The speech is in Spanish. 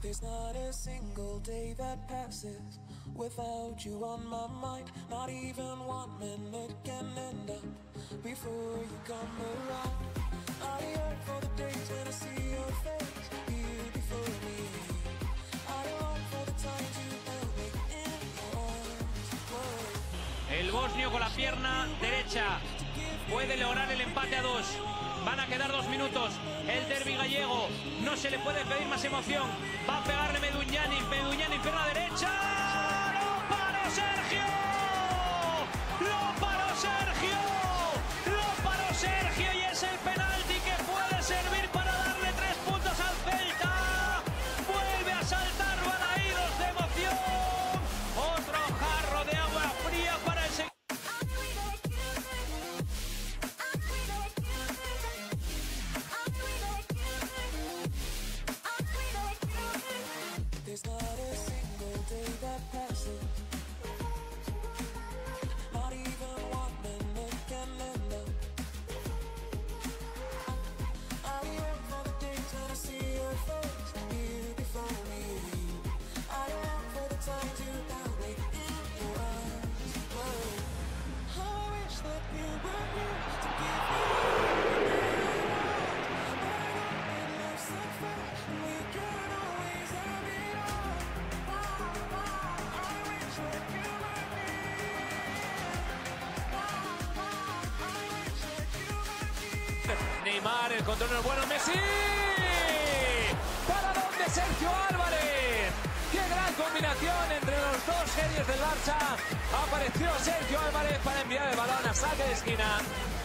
There's not a single day that passes without you on my mind. Not even 1 minute can end up before you come around. I yearn for the days when I see your face here before me. I long for the times you held me in your arms. Whoa. El bosnio con la pierna derecha puede lograr el empate a 2. Van a quedar 2 minutos. El derbi gallego, no se le puede pedir más emoción. Va a pegarle Meduñani, pierna derecha. ¡Lo paró Sergio! ¡Lo paró Sergio! ¡Lo paró Sergio! Y es el penalti que puede servir para darle 3 puntos al Celta. Vuelve a saltar balaídos de emoción. Otro jarro de agua fría para el segundo. There's not a single day that passes. Not even 1 minute can end up. I yearn for the days when I see your face here before me. I long for the times you held me in your arms. Whoa. I wish that you were here to give me all that life's so fast and we can always have it all. I wish that you were here. Neymar, el control no es bueno, Messi. ¿Para dónde Sergio Álvarez? ¡Qué gran combinación entre los dos genios del Barça! Apareció Sergio Álvarez para enviar el balón a saque de esquina.